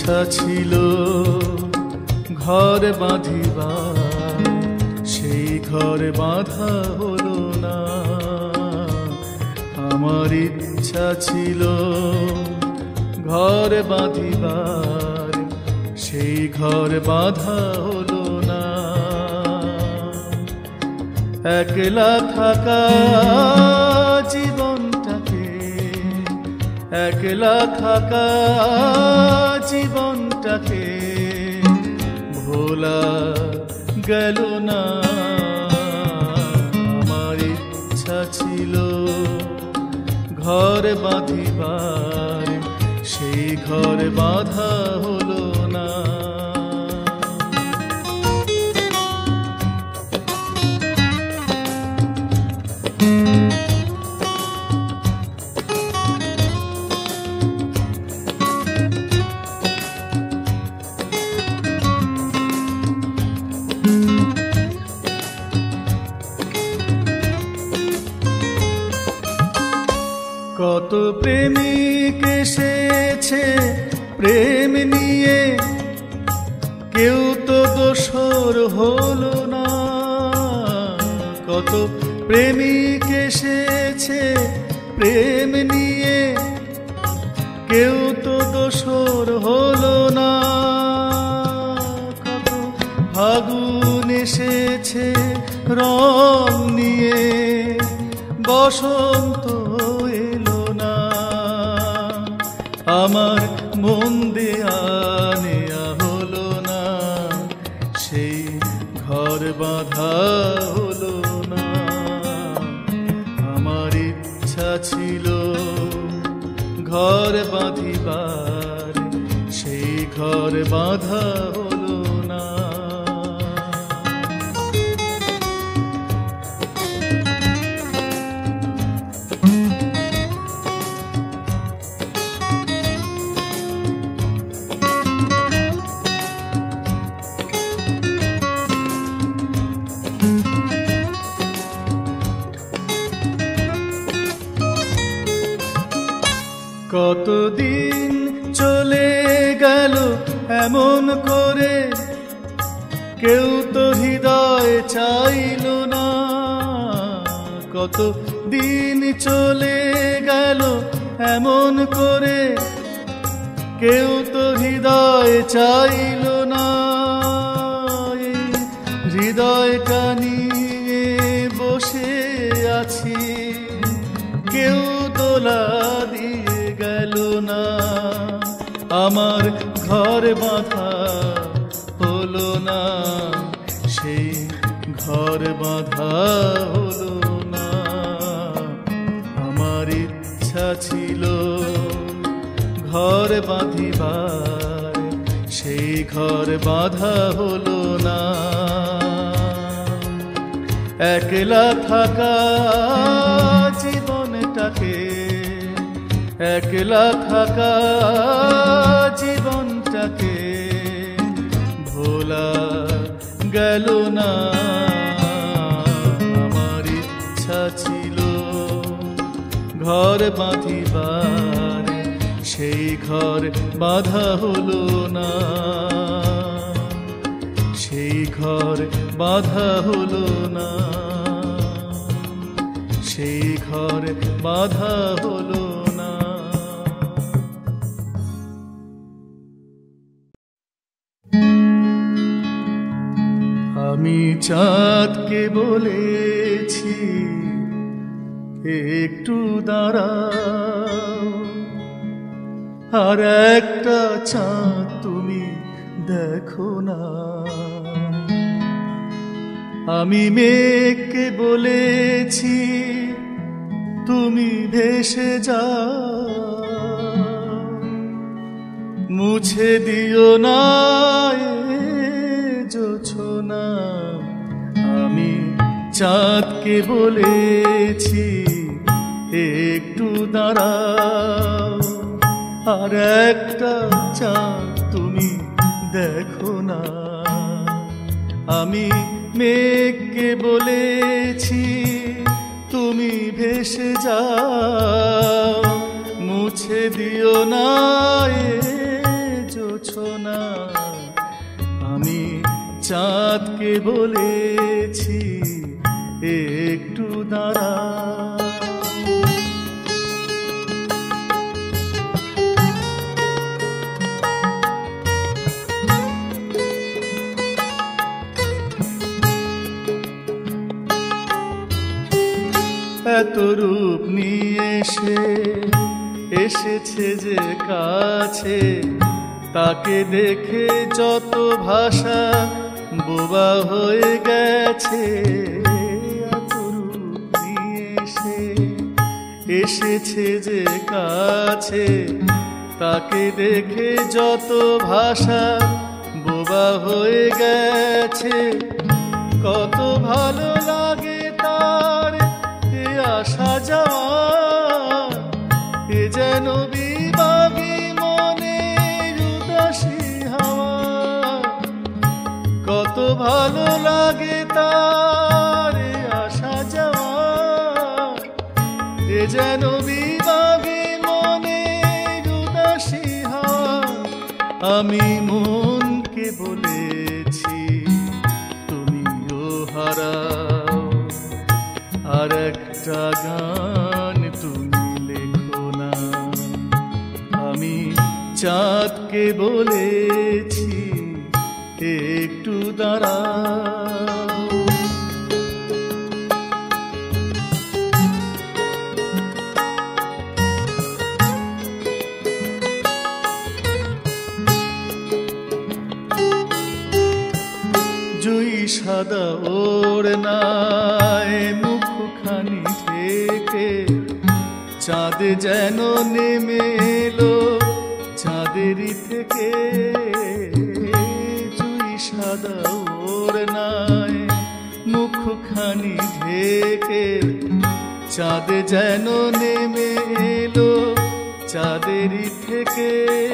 ইচ্ছা ছিল ঘর বাঁধিবার, সেই ঘর বাঁধা হলো না। আমার ইচ্ছা ছিল ঘর বাঁধিবার, সেই ঘর বাঁধা হলো না। একলা থাকা জীবনটাকে, একলা থাকা জীবনটাকে ভোলা গেল না। আমার ইচ্ছা ছিল ঘর বাঁধিবার, সেই ঘর বাঁধা হলো না। কত প্রেমিক এসেছে প্রেম নিয়ে, কেউ তো দোসর হলো না। কত প্রেমিক এসেছে প্রেম নিয়ে, কেউ তো দোসর হলো না। কত ফাগুন এসেছে রং নিয়ে, বসন্ত এলো না। আমার মন দেয়া নেয়া হলো না, সেই ঘর বাঁধা হলো না। আমার ইচ্ছা ছিল ঘর বাঁধিবার, সেই ঘর বাঁধা হলো না। কতদিন চলে গেল এমন করে, কেউ তো হৃদয় চাইল না। কত দিন চলে গেল এমন করে, কেউ তো হৃদয় চাইল না। হৃদয়টা নিয়ে বসে আছি, কেউ দোলা দিয়ে গেল না। আমার ঘর বাঁধা হলো না, সেই ঘর বাঁধা হলো না। আমার ইচ্ছা ছিল ঘর বাঁধিবার, সেই ঘর বাঁধা হলো না। একলা থাকা জীবনটাকে, একলা থাকা জীবনটাকে ভোলা গেল না। আমার ইচ্ছা ছিল ঘর বাঁধিবার, সেই ঘর বাঁধা হলো না। সেই ঘর বাঁধা হলো না, সেই ঘর বাঁধা হলো না। আমি চাঁদকে বলেছি একটু দাঁড়াও, আর একটা চাঁদ তুমি দেখো না। আমি মেঘকে বলেছি তুমি ভেসে যাও, মুছে দিও না জোছনা। আমি চাঁদকে বলেছি একটু দাঁড়াও, আর একটা চাঁদ তুমি দেখো না। আমি মেঘকে বলেছি তুমি ভেসে যাও, মুছে দিও না জোছনা। জোছনা আমি চাঁদকে বলেছি একটু দাঁড়া। এত রূপ নিয়ে এসেছে যে কাছে, তাকে দেখে যত ভাষা বোবা হয়ে গেছে। এত রূপ নিয়ে এসেছে যে কাছে, তাকে দেখে যত ভাষা বোবা হয়ে গেছে। কত ভালো লাগে তার এ আসা যাওয়া, এ যেন বিভাগী মনের উদাসী হাওয়া। কত ভালো লাগে তার এ আসা যাওয়া, এ যেন বিভাগী মনের উদাসী হাওয়া। আমি মনকে বলেছি তুমিও হারাও, আর একটা গান তুমি লেখো না। আমি চাঁদকে বলেছি একটু দাঁড়াও। জুই সাদা ওড়নায় মুখখানি থেকে, চাঁদ যেন নেমে এলো চাঁদেরই থেকে। জুই সাদা ওড়নায় মুখখানি ঢেকে, চাঁদ যেন নেমে এলো চাঁদেরই থেকে।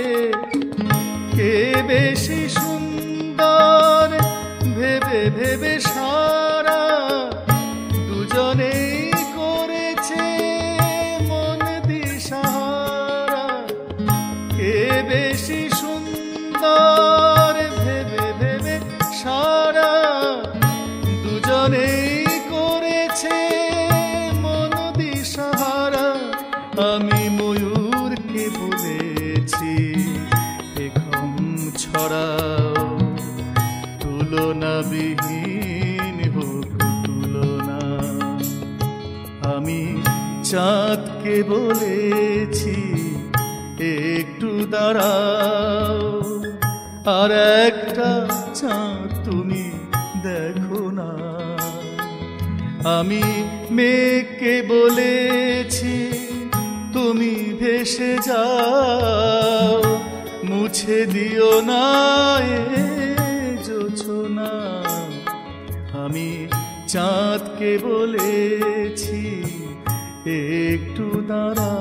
কে বেশি সুন্দর ভেবে ভেবে সারা, দুজনেই করেছে মন দিশাহারা। কে বেশি সুন্দর ভেবে ভেবে সারা, দুজনেই করেছে মন দিশাহারা। আমি ময়ূরকে বলেছি পেখম ছড়াও, তুলনাবিহীন হোক তুলনা। আমি চাঁদকে বলেছি একটু দাঁড়াও, আর একটা চাঁদ তুমি দেখো না। আমি মেঘকে বলেছি তুমি ভেসে যাও, মুছে দিও না এ জোছনা। আমি চাঁদকে বলেছি একটু দাঁড়া।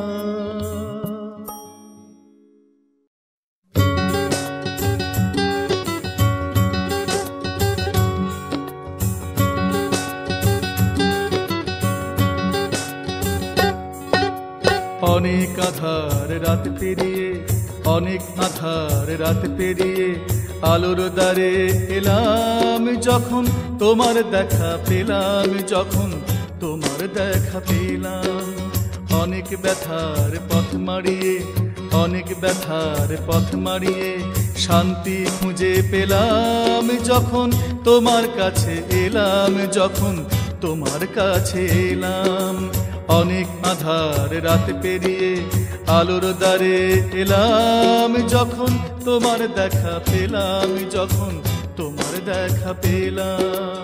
অনেক আধার রাত পেরিয়ে, অনেক আধার রাত পেরিয়ে আলোর দ্বারে এলাম যখন, তোমার দেখা পেলাম যখন, তোমার দেখা পেলাম। অনেক ব্যথার পথ মারিয়ে, অনেক ব্যথার পথ মারিয়ে শান্তি খুঁজে পেলাম যখন, তোমার কাছে এলাম যখন, তোমার কাছে এলাম। অনেক আধার রাত পেরিয়ে আলোর দ্বারে এলাম যখন, তোমার দেখা পেলাম যখন, তোমার দেখা পেলাম।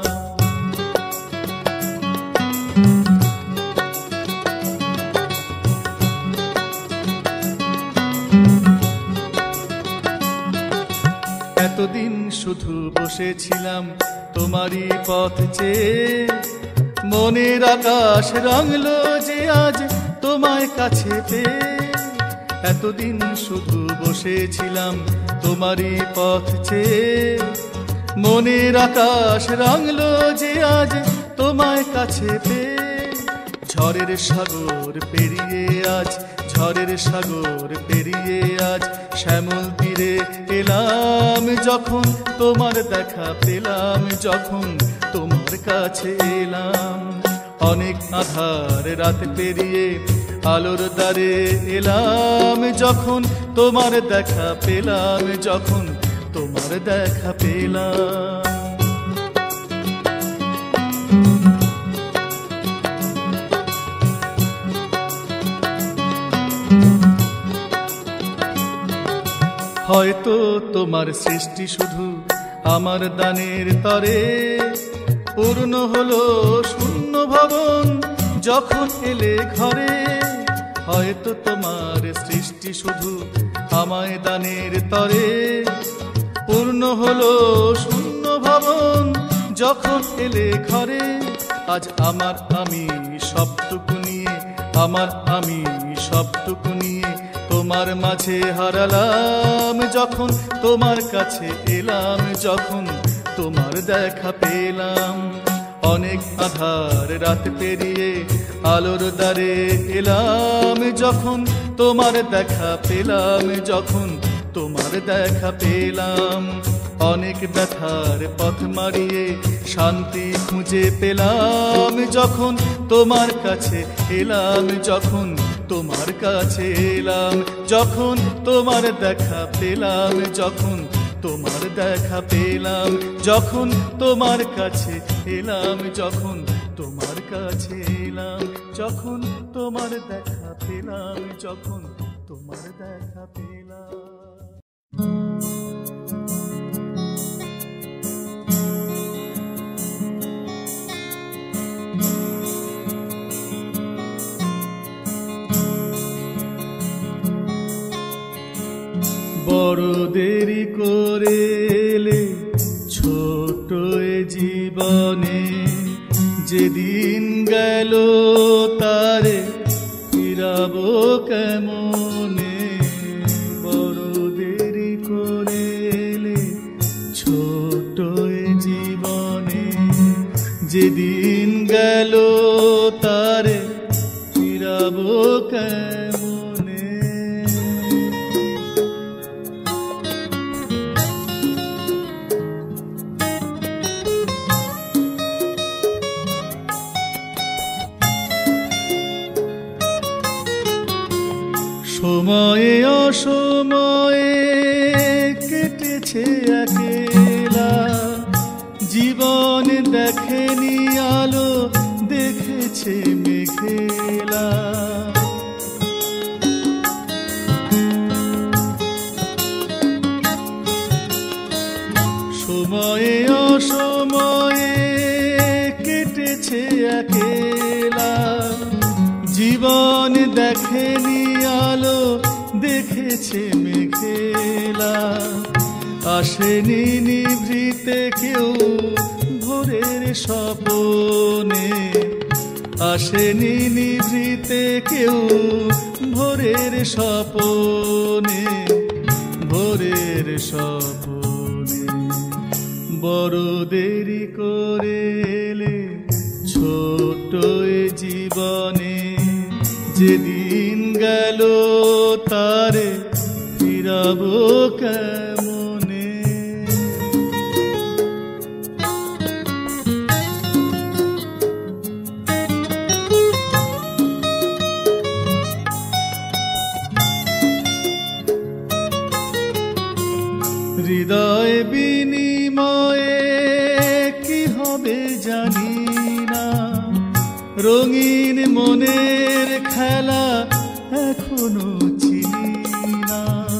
এতদিন শুধু বসেছিলাম তোমারই পথ চেয়ে, মনের আকাশ রাঙলো যে আজ তোমায় কাছে পেয়ে। এতদিন শুধু বসেছিলাম তোমারই পথ চেয়ে, মনের আকাশ রাঙলো যে আজ তোমায় কাছে পেয়ে। ঝড়ের সাগর পেরিয়ে আজ, ঝড়ের সাগর পেরিয়ে আজ শ্যামল তীরে এলাম যখন, তোমার দেখা পেলাম যখন তোমার কাছে এলাম। অনেক আধার রাত পেরিয়ে আলোর দ্বারে এলাম যখন, তোমার দেখা পেলাম যখন তোমার দেখা পেলাম। হয়তো তোমার সৃষ্টি শুধু আমার দানের তরে, পূর্ণ হলো শূন্য ভবন যখন এলে ঘরে। হয়তো তোমার সৃষ্টি শুধু আমায় দানের তরে, পূর্ণ হলো শূন্য ভবন যখন এলে ঘরে। আজ আমার আমি সবটুকু নিয়ে, আমার আমি সবটুকু নিয়ে তোমার মাঝে হারালাম যখন, তোমার কাছে এলাম যখন তোমার দেখা পেলাম। অনেক আধার রাত পেরিয়ে আলোর দ্বারে এলাম যখন, তোমার দেখা পেলাম যখন তোমার দেখা পেলাম। অনেক ব্যথার পথ মারিয়ে শান্তি খুঁজে পেলাম যখন, তোমার কাছে এলাম যখন তোমার কাছে এলাম। যখন তোমার দেখা পেলাম যখন তোমার দেখা পেলাম, যখন তোমার কাছে এলাম যখন তোমার কাছে এলাম। যখন তোমার দেখা পেলাম যখন তোমার দেখা পেলাম। বড় দেরি করে এলে ছোট এ জীবনে, যেদিন গেল তারে ফিরাবো কেমনে। বড় দেরি করে এলে ছোট এ জীবনে, যেদিন গেল তারে ফিরাবো কেমনে। সময়ে অসময়ে কেটেছে একেলা, জীবন দেখেনি আলো দেখেছে মেঘেলা। সময়ে অসময়ে কেটেছে একেলা, জীবন দেখেনি আলো দেখেছে মেঘেলা। আসেনি নিভৃতে কেউ ভোরের স্বপনে, আসেনি নিভৃতে কেউ ভোরের স্বপনে, ভোরের স্বপনে। বড় দেরি করে এলে ছোট এ জীবনে, যেদিন গেল তারে ফিরাবো কেমনে। হৃদয় বিনিময়ে কি হবে জানি না, রঙিন মনের খেলা এখনো চিনি না।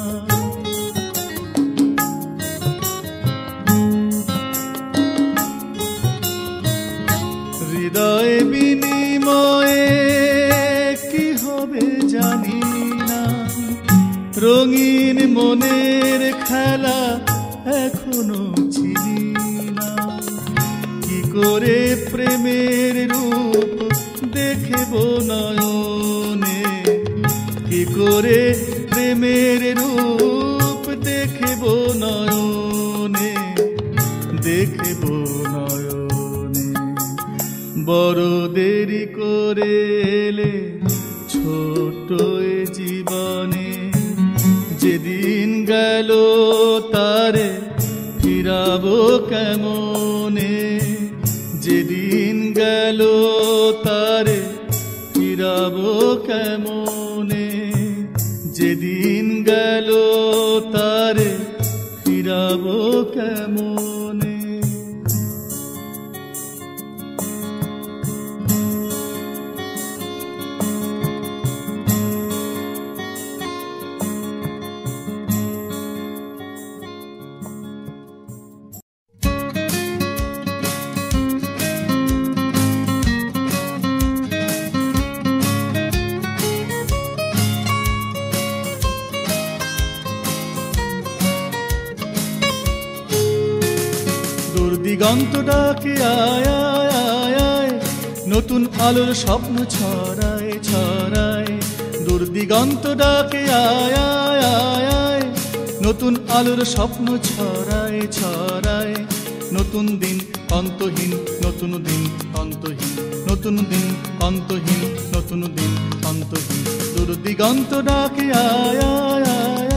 হৃদয় বিনিময়ে কি হবে জানি না, রঙিন মনের খেলা এখনো চিনি না। কি করে প্রেমের রূপ দেখব নয়নে, কি করে প্রেমের রূপ দেখব নয়নে, দেখব নয়নে। বড় দেরি করে এলে ছোট এ তারে ফিরাবো কেমনে, যেদিন গেল তারে ফিরাবো কেমনে, যেদিন গেল তারে ফিরাবো কেমনে। দিগন্ত ডাকে আয় আয় আয় আয়, নতুন আলোর স্বপ্ন ছড়ায় ছড়ায়। দূর দিগন্ত ডাকে আয় আয় আয় আয়, নতুন আলোর স্বপ্ন ছড়ায় ছড়ায়। নতুন দিন অন্তহীন, নতুন দিন অন্তহীন, নতুন দিন অন্তহীন, নতুন দিন অন্তহীন। দূর দিগন্ত ডাকে আয় আয় আয়।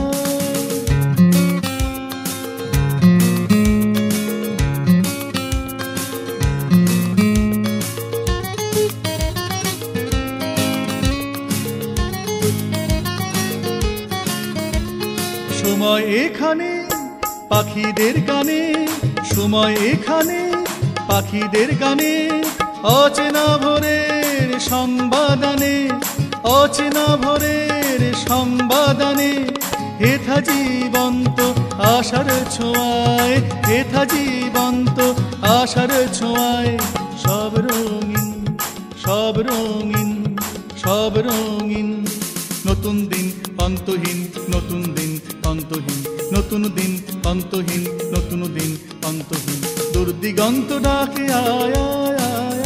সময় এখানে পাখিদের গানে, সময় এখানে পাখিদের গানে। অচেনা ভোরের সংবাদানে, অচেনা ভোরের সংবাদানে। হেথা জীবন্ত আশার ছোঁয়ায়, হেথা জীবন্ত আশার ছোঁয়ায়। সব রঙিন, সব রঙিন, সব রঙিন। নতুন দিন অন্তহীন, নতুন দিন অন্তহীন, নতুন দিন অন্তহীন, নতুন দিন অন্তহীন। দূর দিগন্ত ডাকে আয় আয় আয়।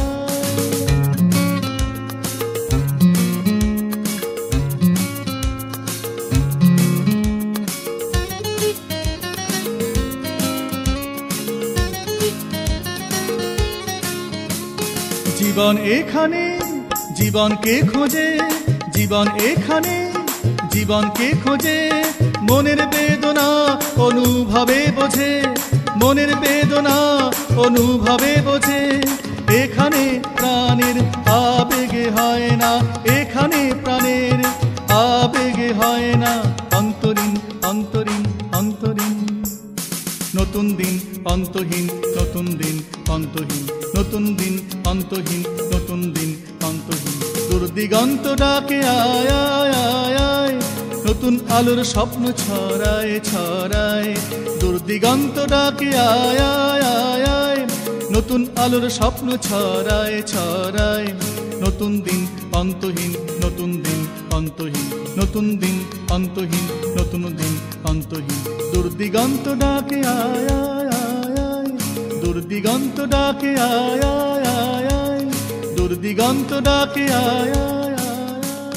জীবন এখানে জীবনকে খোঁজে, জীবন এখানে জীবনকে খোঁজে। মনের বেদনা অনুভবে বোঝে, মনের বেদনা অনুভবে বোঝে। এখানে প্রাণের আবেগে হয় না, এখানে প্রাণের আবেগে হয় না। অন্তরীণ অন্তরীণ অন্তরীণ। নতুন দিন অন্তহীন, নতুন দিন অন্তহীন, নতুন দিন অন্তহীন, নতুন দিন অন্তহীন। দূর দিগন্ত ডাকে আয় আয় আয় আয়, নতুন আলোর স্বপ্ন ছড়ায় ছড়ায়। দূর দিগন্ত ডাকে আয় আয় আয় আয়, নতুন আলোর স্বপ্ন ছড়ায় ছড়ায়। নতুন দিন অন্তহীন, নতুন দিন অন্তহীন, নতুন দিন অন্তহীন, নতুন দিন অন্তহীন। দূর দিগন্ত ডাকে আয় আয় আয় আয়, দূর দিগন্ত ডাকে আয় আয় আয় আয়, দূর দিগন্ত ডাকে আয় আয় আয়।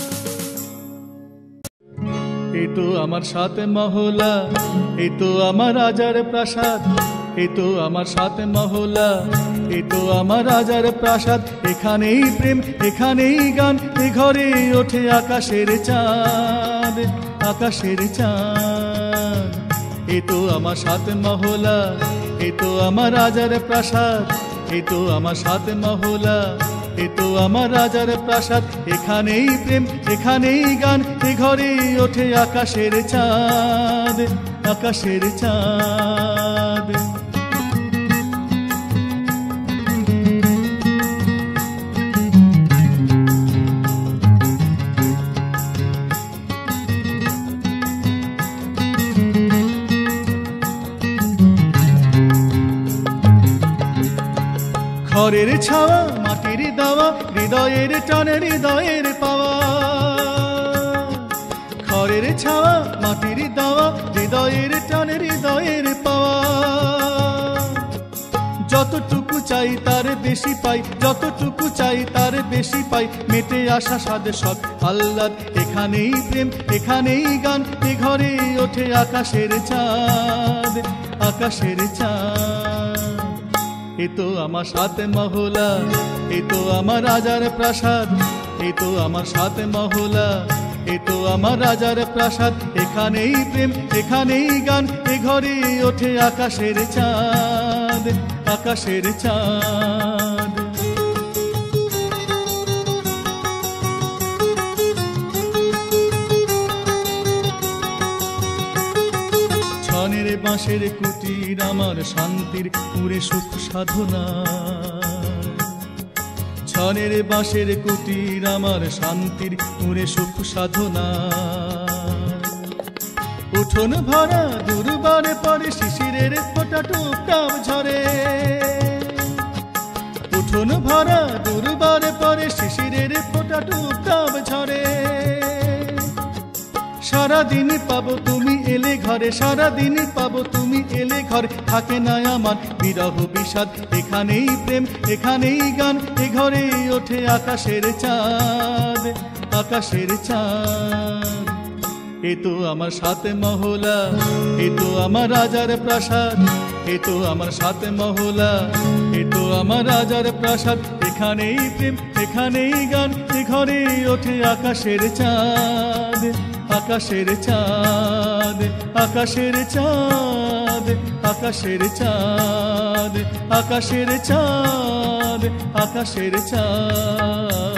এই তো আমার সাত মহলা, এই তো আমার রাজার প্রাসাদ, এই তো আমার সাত মহলা, এই তো আমার রাজার প্রাসাদ। এখানেই প্রেম, এখানেই গান, এ ঘরে ওঠে আকাশের চাঁদ, আকাশের চাঁদ। এই তো আমার সাত মহলা, এই তো আমার রাজার প্রাসাদ, এই তো আমার সাত মহলা, এই তো আমার রাজার প্রাসাদ। এখানেই প্রেম, এখানেই গান, এ ঘরে ওঠে আকাশের চাঁদ, আকাশের চাঁদ। ঘরের ছাওয়া, মাটির দাওয়া, হৃদয়ের টানে হৃদয়ের পাওয়া। ঘরের ছাওয়া, মাটির দাওয়া, হৃদয়ের টানে হৃদয়ের পাওয়া। যতটুকু চাই তার বেশি পাই, যতটুকু চাই তার বেশি পাই। মেটে আসা সাদে সব আহ্লাদ, এখানেই প্রেম, এখানেই গান, এ ঘরে ওঠে আকাশের চাঁদ, আকাশের চাঁদ। এই তো আমার সাত মহলা, এই তো আমার রাজার প্রাসাদ, এই তো আমার সাত মহলা, এ তো আমার রাজার প্রাসাদ, এখানেই প্রেম এখানেই গান, এ ঘরে ওঠে আকাশের চাঁদ, আকাশের চাঁদ। ছনের বাঁশের কুটির আমার শান্তির পুরে সুখ সাধনা, ছনের বাঁশের কুটির আমার শান্তির পুরে সুখ সাধনা। উঠোন ভরা দুর্বারে পরে শিশিরের ফোঁটা টুপটাপ ঝরে, উঠোন ভরা দুর্বারে পরে শিশিরের ফোঁটা টুপটাপ ঝরে। সারাদিন পাবো তুমি এলে ঘরে, সারাদিন পাবো তুমি এলে ঘরে, থাকে না আমার বিরহ বিষাদ, এখানেই প্রেম এখানেই গান, এ ঘরে ওঠে আকাশের চাঁদ, আকাশের চাঁদ। এ তো আমার সাত মহলা, এ তো আমার রাজার প্রাসাদ, এ তো আমার সাত মহলা, এ তো আমার রাজার প্রাসাদ, এখানেই প্রেম এখানেই গান, এ ঘরে ওঠে আকাশের চাঁদ, আকাশের চাঁদ, আকাশের চাঁদ, আকাশের চাঁদ, আকাশের চাঁদ, আকাশের চাঁদ।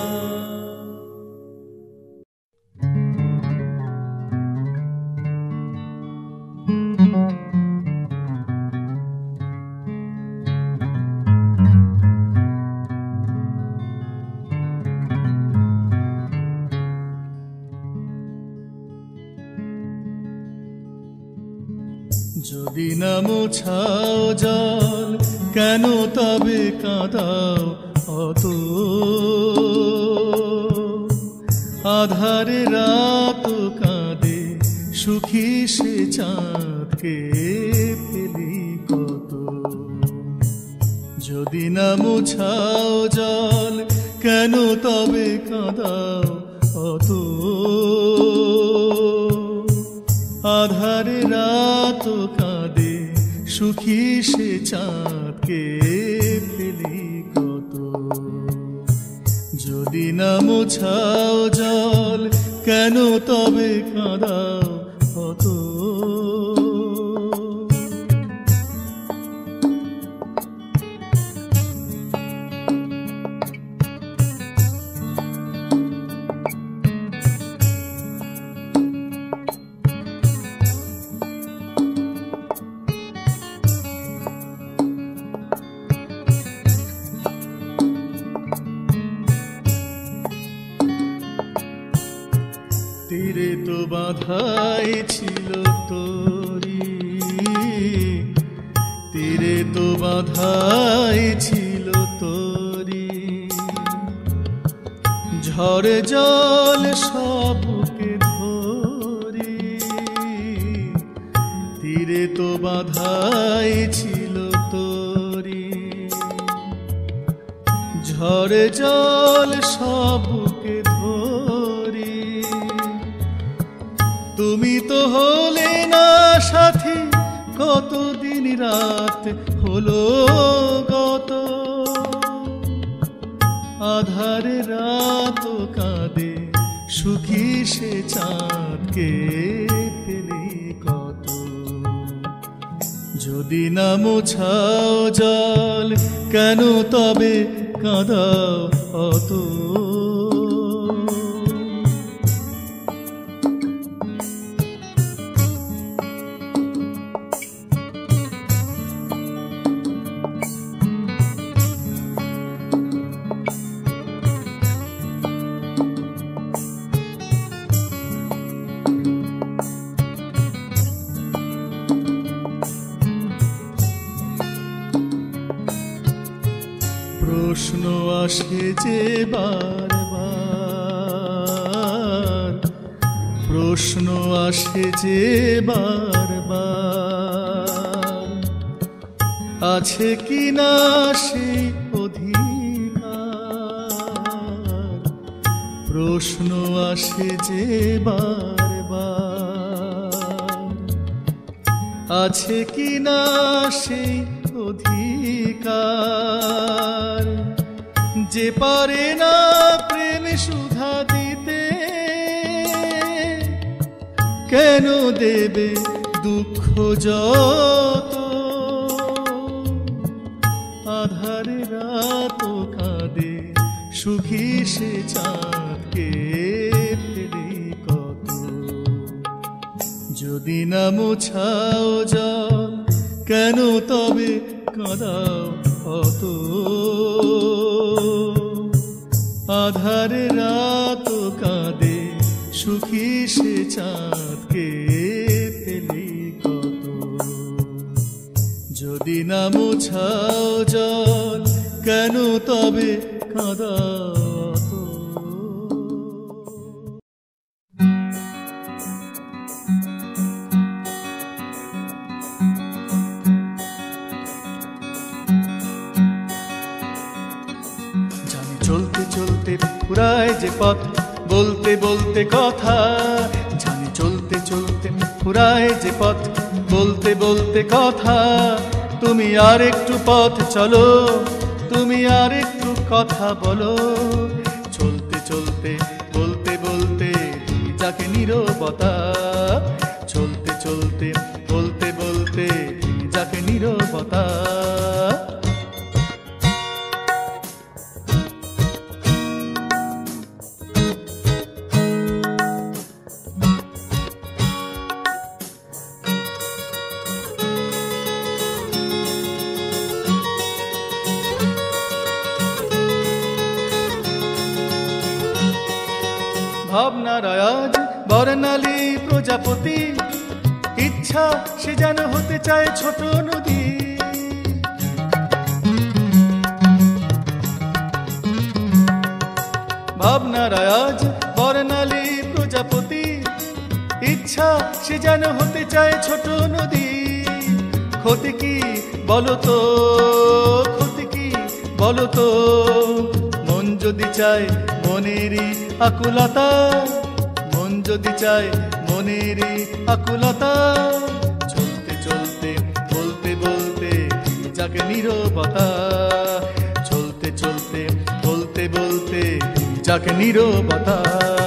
যদি না মোছাও জল কেন তবে কাঁদাও অত, আধারে রাত কাঁদে সুখী সে চাঁদকে পেলি কত। যদি না মোছাও জল কেন তবে কাঁদাও অত, আধারে রাত কাঁদে সুখী সে চাঁদকে পেলি কত। যদি না মোছাও জল কেন তবে কাঁদাও অত। তীরে তো বাঁধাই ছিল তোরি, তীরে তো বাঁধাই ছিল তোরি, ঝড়ে জল সবকে ধরি। তীরে তো বাঁধাই ছিল তোরি, ঝড়ে জল সবকে ধরি। তুমি তো হলে না সাথী, কতদিন রাত হলো গত। আধারে রাত কাঁদে সুখী সে চাঁদকে পেলি কত। যদি না মোছাও জল কেন তবে কাঁদাও অত। প্রশ্ন আসে যে বারবার, প্রশ্ন আসে যে বারবার, আছে কি না সেই অধিকার। প্রশ্ন আসে যে বারবার, আছে কি না সেই অধিকার। যে পারে না প্রেম সুধা দিতে, কেন দেবে দুঃখ যত, আধারে রাত কাঁদে সুখী সে চাঁদকে ফেলে কত। যদি না মোছাও জল কেন তবে কাঁদাও অত, আধারে রাত কাঁদে সুখী সে চাঁদকে ফেলে কত। যদি না মোছাও জল কেন তবে কাঁদাও অত। জানি চলতে চলতে ফুরায় যে পথ বলতে বলতে কথা, জানি চলতে চলতে ফুরায় যে পথ বলতে বলতে কথা। তুমি আর একটু পথ চলো, তুমি আর একটু কথা বলো। চলতে চলতে বলতে বলতে তুমি যাকে নীরবতা, চলতে চলতে বলতে বলতে তুমি যাকে নীরবতা। ভাবনার আজ বর্ণালী প্রজাপতি, ইচ্ছা সে যেন হতে চায় ছোট নদী। ভাবনার আজ বর্ণালী প্রজাপতি, ইচ্ছা সে যেন হতে চায় ছোট নদী। ক্ষতি কি বলো তো, ক্ষতি কি বলো তো, মন যদি চায় মনেরই আকুলতা, মন যদি চায় মনেরই আকুলতা। চলতে চলতে বলতে বলতে যাকে নীরবতা, চলতে চলতে বলতে বলতে যাকে নীরবতা।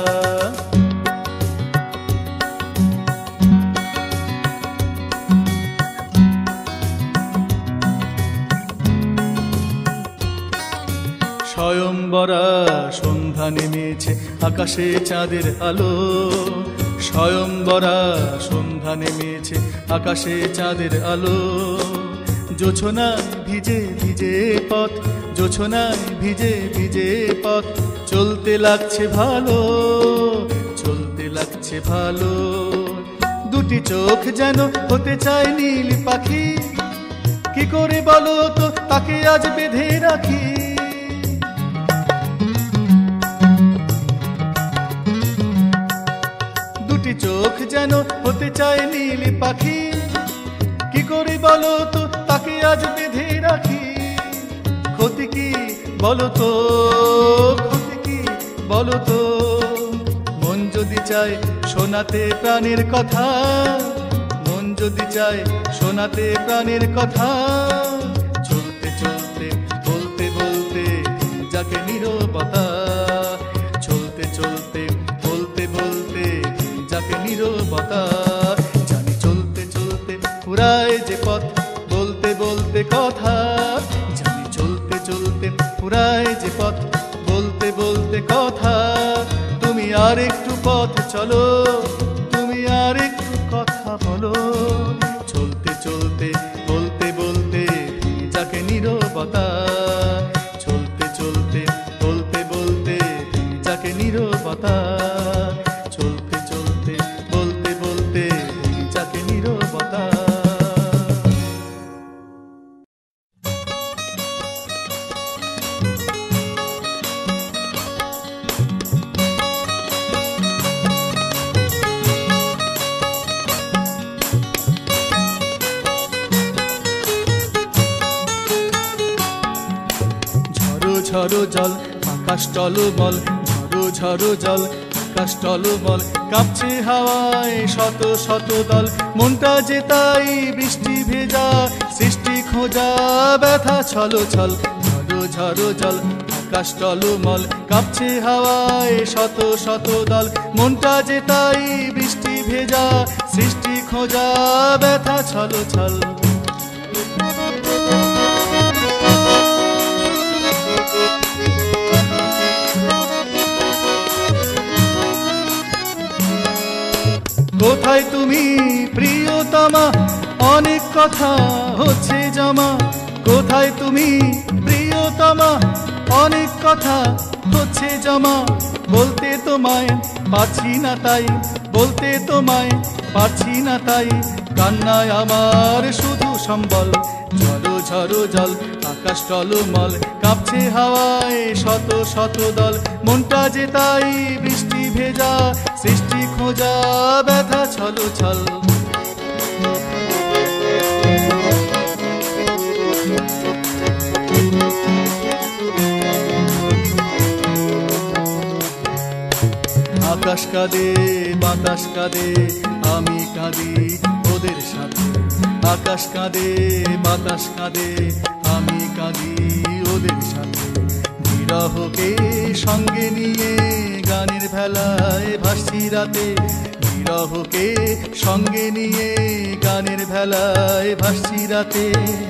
স্বয়ংবরা সন্ধ্যা নেমেছে আকাশে চাঁদের আলো, স্বয়ংবরা সন্ধ্যা নেমেছে আকাশে চাঁদের আলো। জোছনায় ভিজে ভিজে পথ, জোছনায় ভিজে ভিজে পথ। চলতে লাগছে ভালো, চলতে লাগছে ভালো। দুটি চোখ যেন হতে চায় নীল পাখি, কি করে বলো তো তাকে আজ বেঁধে রাখি। দুটি চোখ যেন হতে চায় নীল পাখি, কি করে বলো তো তাকে আজ বেঁধে রাখি। ক্ষতি কি বলো তো, ক্ষতি কি বলো তো, মন যদি চায় শোনাতে প্রাণের কথা, মন যদি চায় শোনাতে প্রাণের কথা। চলতে চলতে বলতে বলতে যাকে নীরবতা, চলতে চলতে বলতে বলতে যাকে নীরবতা। জানি চলতে চলতে ফুরায় যে পথ বলতে বলতে কথা, জানি চলতে চলতে ফুরায় যে পথ বলতে বলতে কথা। তুমি আর একটু পথ চলো, তুমি আর একটু কথা বলো। চলতে চলতে বলতে বলতে যাকে নীরবতা, চলতে চলতে বলতে বলতে যাকে নীরবতা। চলতে চলতে বলতে বলতে যাকে নীরবতা। ঝড়ো জল আকাশ টলমল, ঝড়ো ঝড়ো জল আকাশ টলমল। কাঁপছে হাওয়ায় শত শত দল, মনটা যে তাই বৃষ্টি ভেজা। সৃষ্টি খোঁজা ব্যথা ছলো ছল, ঝড়ো ঝড়ো জল আকাশ টলমল। কাঁপছে হাওয়ায় শত শত দল, মনটা যে তাই বৃষ্টি ভেজা। সৃষ্টি খোঁজা ব্যথা ছলো ছল। কোথায় তুমি প্রিয়তমা, অনেক কথা হচ্ছে জমা। কোথায় তুমি প্রিয়তমা, অনেক কথা হচ্ছে জমা। বলতে তোমায় পারছি না তাই, বলতে তোমায় পারছি না তাই। কান্নায় আমার শুধু সম্বল, ঝড়ো ঝড়ো জল, আকাশ টলমল, কাঁপছে হাওয়ায় শত শত দল। মনটা যে তাই বৃষ্টি ভেজা, সৃষ্টি খোঁজা ব্যথা ছলো ছল। আকাশ কাঁদে বাতাস কাঁদে, আমি কাঁদি ওদের সাথে। আকাশ কাঁদে বাতাস কাঁদে, আমি কাঁদি ওদের সাথে। বিরহকে সঙ্গে নিয়ে গানের ভেলায় ভাসছি রাতে। বিরহকে সঙ্গে নিয়ে গানের ভেলায় ভাসছি রাতে।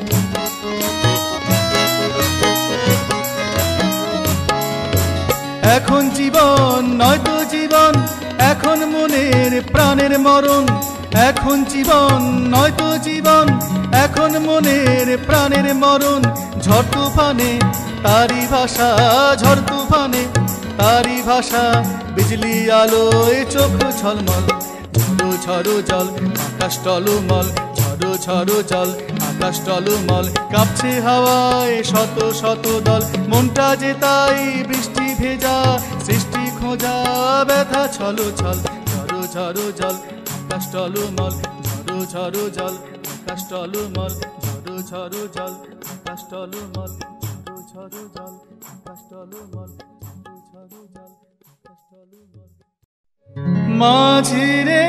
এখন জীবন নয়তো জীবন, এখন মনের প্রাণের মরণ। এখন জীবন নয়তো জীবন, এখন মনের প্রাণের মরণ। ঝড় তুফানে তারি ভাষা, ঝড় তুফানে তারি ভাষা। বিজলি আলোয় চোখ ঝলমল, ঝড়ো ঝড়ো জল, আকাশ টলমল। ঝড়ো ঝড়ো জল, আকাশ টলমল, কাঁপছে হাওয়ায় শত শত দল। মনটা যে তাই বৃষ্টি ভেজা, সৃষ্টি খোঁজা ব্যথা ছলো ছল। ঝড়ো ঝড়ো জল, আকাশ টলমল। ঝড়ো ঝড়ো জল, আকাশ টলমল। ঝড়ো ঝড়ো জল, আকাশ টলমল। ঝড়ো ঝড়ো জল, আকাশ টলমল। ঝড়ো ঝড়ো জল, আকাশ টলমল। মাঝি রে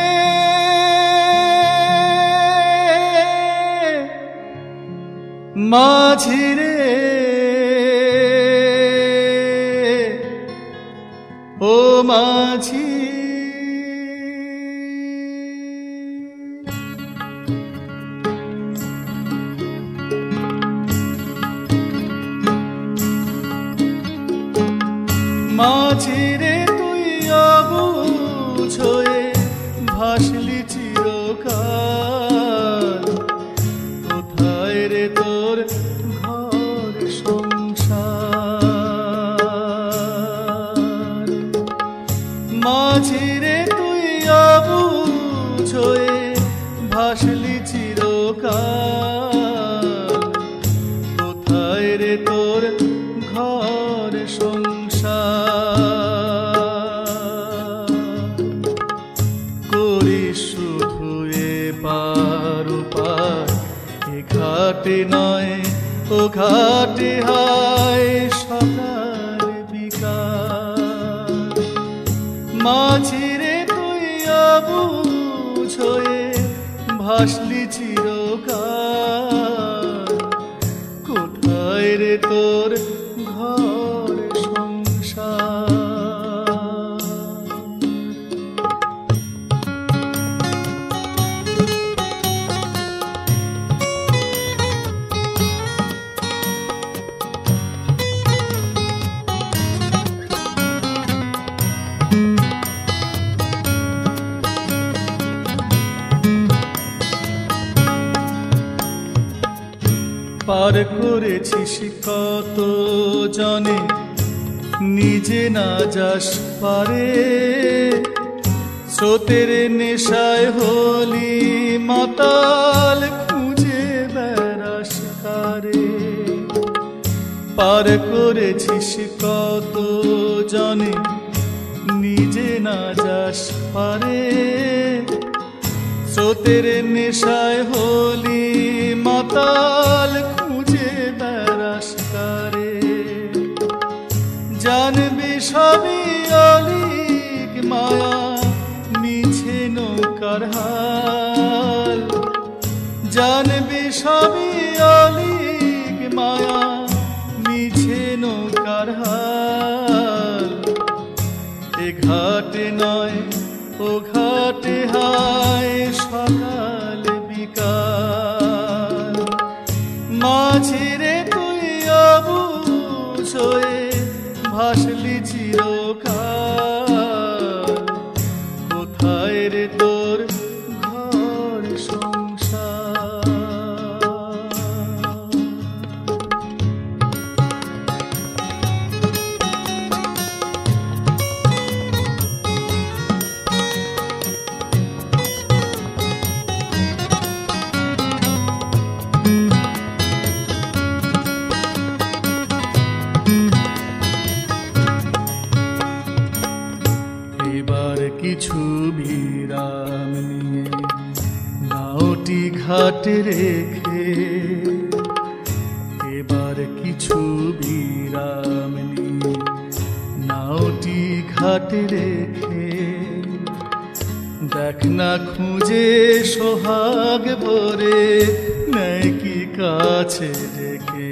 মাঝি রে, ও মাঝি। মাঝি রে তুই অবুঝ হয়ে ভাসলি চিরকাল। কোথায় রে তোর ঘর সংসার। মাঝি রে তুই অবুঝ হয়ে ভাসলি চিরকাল। কোথায় রে তোর ঘর সংসার। করিস শুধু এপার ওপার, এ ঘাটে নয় ও ঘাটে হায় সকাল বিকাল। মাঝি রে তুই অবুঝ হয়ে ভাসলি চিরকাল। কোথায় রে তোর ঘর সংসার। পার করেছিস কত জনে, নিজে না যাস পারে। স্রোতের নেশায় হলি মাতাল, খুঁজে বেড়াস কারে। পার করেছিস কত জনে, নিজে না যাস পারে। স্রোতের নেশায় হলি মাতাল, খুঁজে বেড়াস কারে। জানবি সবই অলিক মায়া, মিছে নৌকার হাল। জানবি সবই অলিক মায়া, মিছে নৌকার হাল। এ ঘাটে নয় ও ঘাটে হায় মাঝিরে তুই অবুঝ হয়ে ভাসলি চিরকাল, কোথায় রে তোর ঘর সংসার? কিছু বিরাম নিয়ে নাওটি ঘাটে রেখে, এবার কিছু বিরাম নিয়ে নাওটি ঘাটে রেখে, দেখ না খুঁজে সোহাগ ভরে নেয় কি কাছে ডেকে,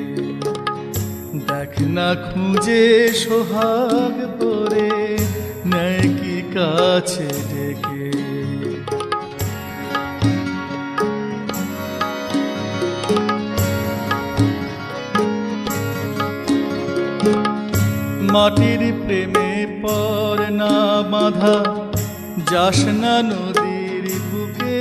দেখ না খুঁজে সোহাগ ভরে নেয় কি কাছে ডেকে। মাটির প্রেমে পর না বাঁধা যাস না নদীর বুকে,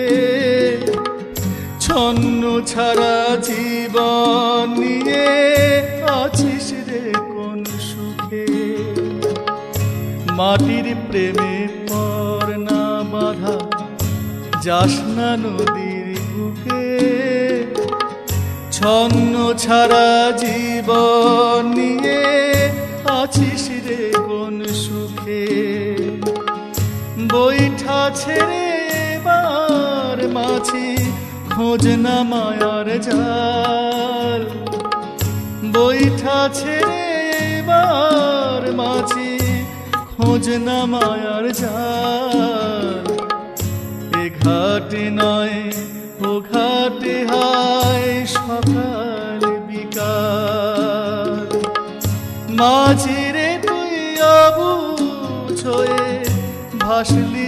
ছন্ন ছাড়া জীবন নিয়ে আছিস রে কোন সুখে। মাটির প্রেমে পর না বাঁধা যাস না নদীর বুকে, ছন্ন ছাড়া জীবন নিয়ে আছিস রে কোন সুখে। বৈঠা ছেড়ে এবার মাছি খোঁজ না মায়ার জাল, বৈঠা ছেড়ে এবার মাছি খোঁজ না মায়ার জাল। এ ঘাটে নয় ও ঘাটে হায় সকাল বিকাল, মাঝিরে তুই অবুঝ হয়ে ভাসলি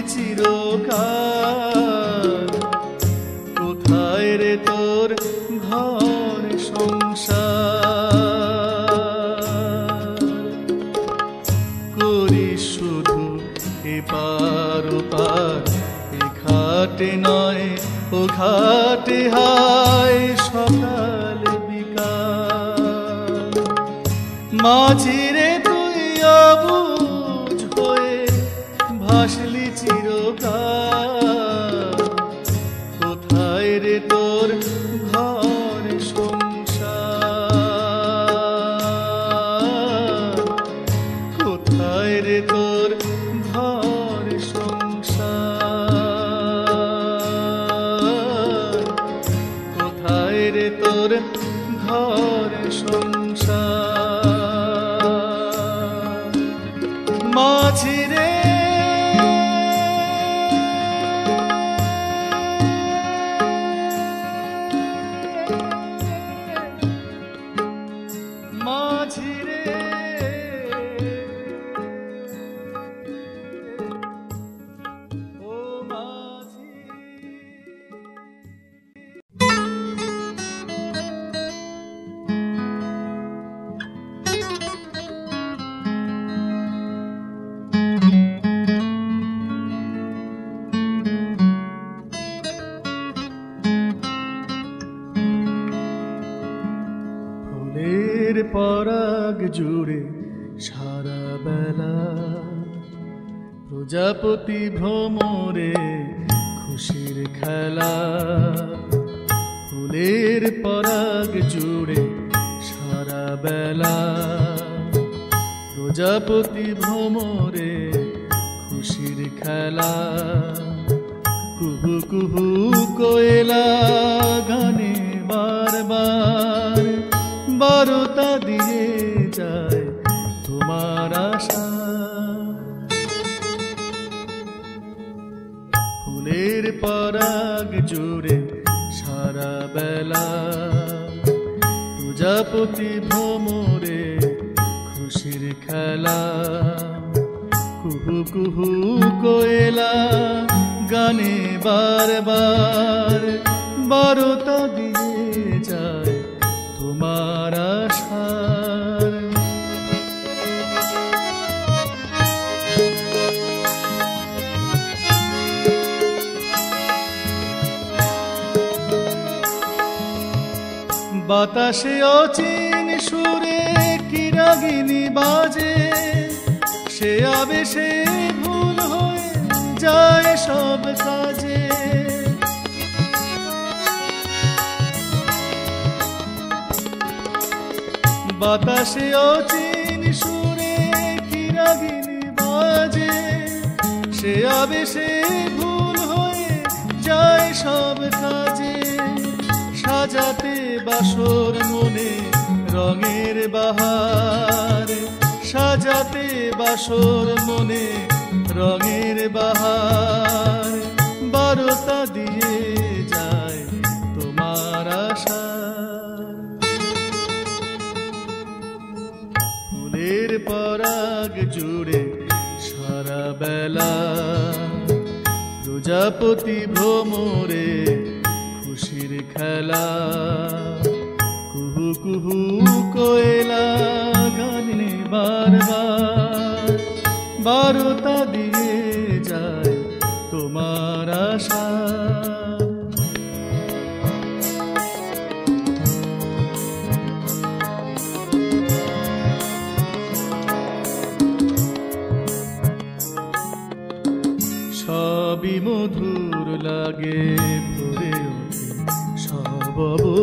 চিরকাল, কোথায় রে তোর ঘর সংসার? করিস শুধু এপার ওপার, এ ঘাটে নয় ও ঘাটে হায় সকাল বিকাল, মাঝিরে তুই অবুঝ হয়ে ভাসলি চিরকাল, কোথায় রে তোর ঘর সংসার? কোথায় রে তোর ঘর সংসার? কোথায় রে তোর ঘর সংসার? মাঝিরে মাঝিরে ও মাঝি। ফুলের পরাগ জুড়ে সারা বেলা, প্রজাপতি ভ্রমরে খুশির খেলা। ফুলের পরাগ জুড়ে সারা বেলা, প্রজাপতি ভ্রমরে খুশির খেলা। কুহু কুহু কোয়েলা গানে বারবার বারতা দিয়ে যায় তোমার আশা। ফুলের পরাগ জুড়ে সারা বেলা, প্রজাপতি ভ্রমরে খুশির খেলা। কুহু কুহু কোয়েলা গানে বারবার বারতা দিয়ে যায় বাতাসে অচিন সুরে কি রাগিনী বাজে, সে আবেশে ভুল হয়ে যায় সব কাজে। বাতাসে অচিন সুরে কি রাগিনী বাজে, সে আবেশে ভুল হয়ে যায় সব কাজে। সাজাতে বাসর মনে রঙের বাহার, সাজাতে বাসর মনে রঙের বাহার, বারতা দিয়ে যায় তোমার আশা। ফুলের পরাগ জুড়ে সারা বেলা, প্রজাপতি ভ্রমরে খুশির খেলা। কুহু কুহু কোয়েলা গানে বারবার, বারতা দিয়ে যায় তোমার আশা। সবই মধুর লাগে ভরে ওঠে সব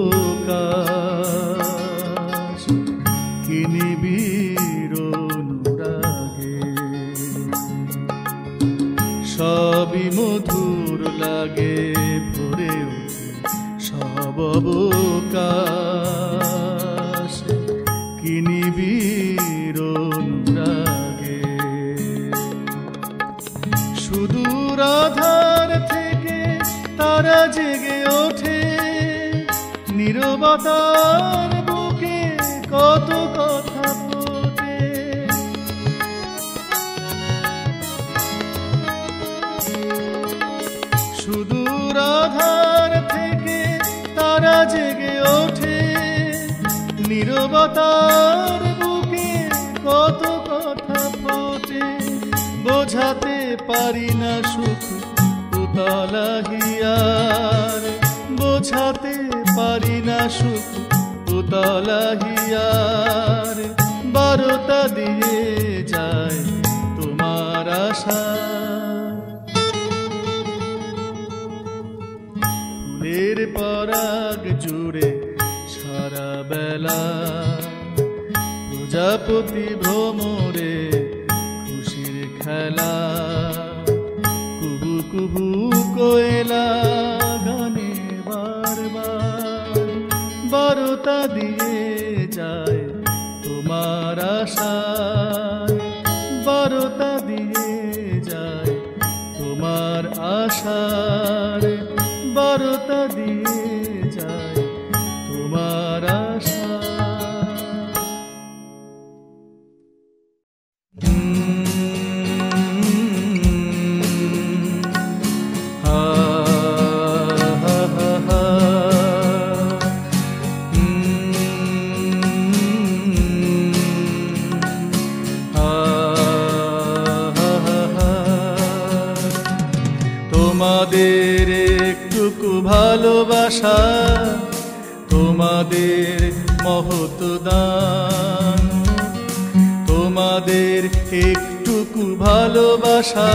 অবকাশ, কি নিবিড় অনুরাগে। সবই মধুর লাগে ভরে ওঠে সব অবকাশ, কি নিবিড় অনুরাগে। সুদূর আধার থেকে তারা জেগে ওঠে, নীরবতার বুকে কত কথা ফোটে। সুদূর আধার থেকে তারা জেগে ওঠে, নীরবতার বুকে কত কথা ফোটে। বোঝাতে পারি না সুখ উতলা হিয়ার, বোঝাতে পারি না সুখ উতলা হিয়ার, বারতা দিয়ে যায় তোমার আশা। ফুলের পরাগ জুড়ে সারা বেলা, প্রজাপতি ভ্রমরে খুশির খেলা। কুহু কুহু কোয়েলা গানে বারবার, বারতা দিয়ে যায় তোমার আশা। বারতা দিয়ে যায় তোমার আশার, বারতা দিয়ে যায় তোমার আশা। তোমাদের একটুকু ভালোবাসা, তোমাদের মহৎ দান। তোমাদের একটুকু ভালোবাসা,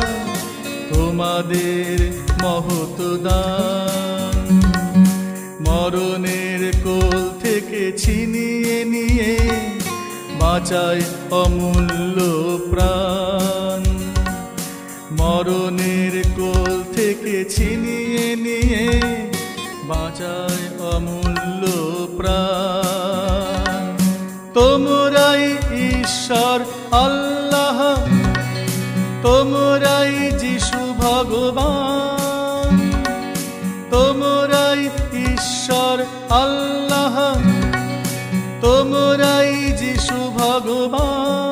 তোমাদের মহৎ দান। মরণের কোল থেকে ছিনিয়ে নিয়ে বাঁচায় অমূল্য প্রাণ। মরণের কোল থেকে ছিনিয়ে নিয়ে বাঁচায় অমূল্য প্রাণ। তোমরাই ঈশ্বর আল্লাহ, তোমরাই যিশু ভগবান। তোমরাই ঈশ্বর আল্লাহ, তোমরাই যিশু ভগবান।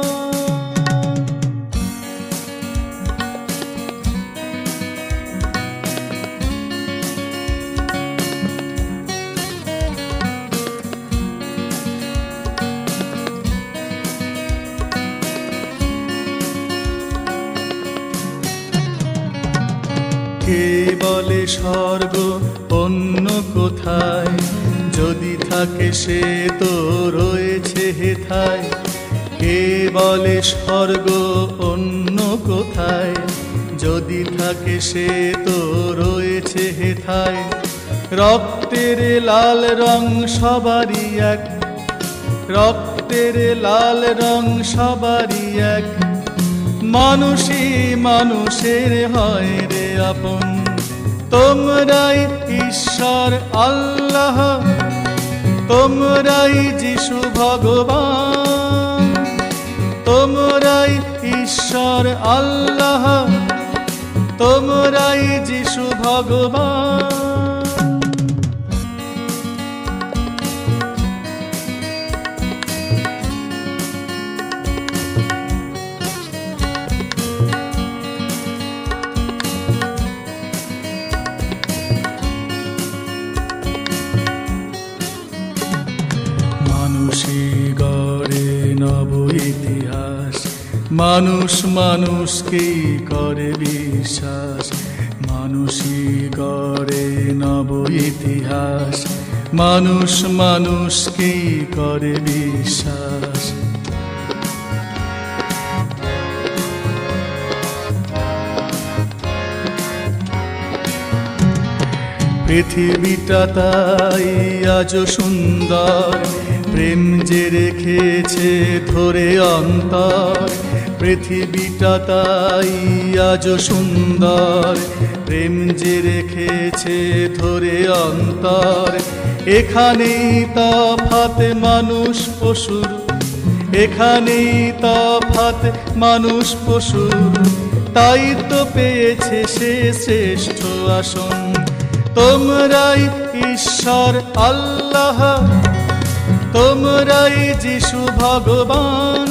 কে বলে স্বর্গ অন্য কোথায়, যদি থাকে থাকে সে তো রয়েছে হেথায়, কে বলে স্বর্গ অন্য কোথায়। যদি থাকে সে তো রয়েছে হেথায়, রক্তের লাল রং সবারই এক, রক্তের লাল রং সবারই এক। মানুষই মানুষের হয় রে আপন, তোমরাই ঈশ্বর আল্লাহ, তোমরাই যিশু ভগবান, তোমরাই ঈশ্বর আল্লাহ, তোমরাই যিশু ভগবান। মানুষই গড়ে নব ইতিহাস, মানুষ মানুষকেই করে বিশ্বাস। মানুষই গড়ে নব ইতিহাস, মানুষ মানুষকেই করে বিশ্বাস। পৃথিবীটা তাই আজ সুন্দর, প্রেম যে রেখেছে ধরে অন্তর। পৃথিবীটা তাই আজ সুন্দর, প্রেম যে রেখেছে ধরে অন্তর। এখানেই তফাৎ মানুষ পশুর, এখানেই তফাৎ মানুষ পশুর। তাই তো পেয়েছে সে শ্রেষ্ঠ আসন, তোমরাই ঈশ্বর আল্লাহ, তোমরাই যিশু ভগবান,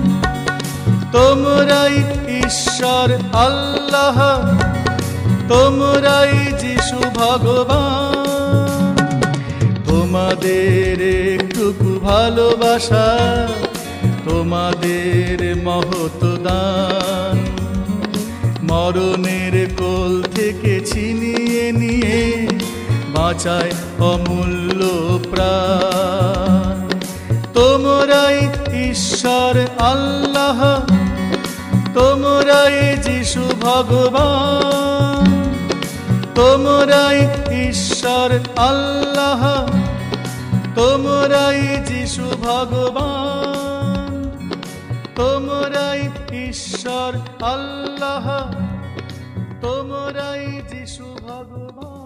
তোমরাই ঈশ্বর আল্লাহ, তোমরাই যিশু ভগবান। তোমাদের একটুকু ভালোবাসা, তোমাদের মহৎ দান, মরণের কোল থেকে ছিনিয়ে নিয়ে বাঁচায় অমূল্য প্রাণ। তোমরাই ঈশ্বর আল্লাহ, তোমরাই যিশু ভগবান, তোমরাই ঈশ্বর আল্লাহ, তোমরাই যিশু ভগবান, তোমরাই ঈশ্বর আল্লাহ, তোমরাই যিশু ভগবান।